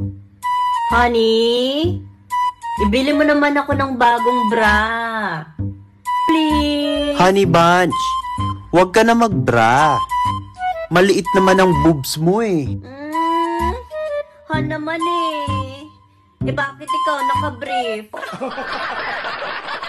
Honey, ibili mo naman ako ng bagong bra. Please. Honey Bunch, huwag ka na magbra. Maliit naman ang boobs mo eh. Han naman eh. Eh bakit ikaw naka-brief?